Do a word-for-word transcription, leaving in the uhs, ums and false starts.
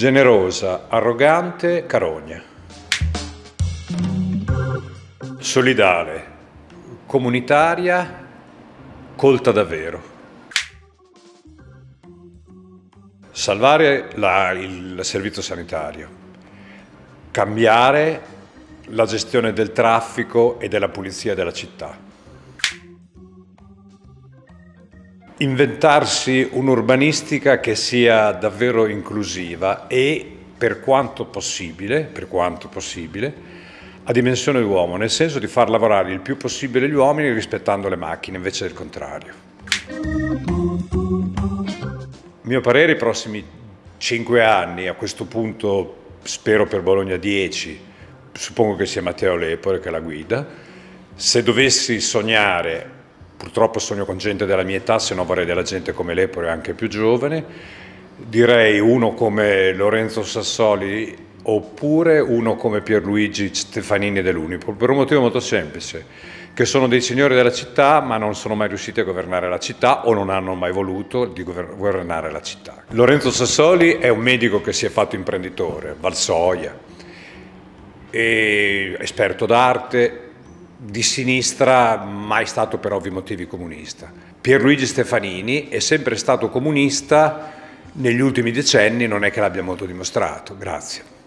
Generosa, arrogante, carogna. Solidale, comunitaria, colta davvero. Salvare la, il servizio sanitario. Cambiare la gestione del traffico e della pulizia della città. Inventarsi un'urbanistica che sia davvero inclusiva e, per quanto possibile, per quanto possibile, a dimensione d'uomo, nel senso di far lavorare il più possibile gli uomini rispettando le macchine, invece del contrario. A mio parere i prossimi cinque anni, a questo punto spero per Bologna dieci, suppongo che sia Matteo Lepore che la guida, se dovessi sognare, purtroppo sogno con gente della mia età, se no vorrei della gente come Lepore, anche più giovane, direi uno come Lorenzo Sassoli oppure uno come Pierluigi Stefanini dell'Unipol, per un motivo molto semplice, che sono dei signori della città ma non sono mai riusciti a governare la città o non hanno mai voluto di governare la città. Lorenzo Sassoli è un medico che si è fatto imprenditore, Valsoia, e esperto d'arte, di sinistra, mai stato per ovvi motivi comunista. Pierluigi Stefanini è sempre stato comunista, negli ultimi decenni non è che l'abbia molto dimostrato. Grazie.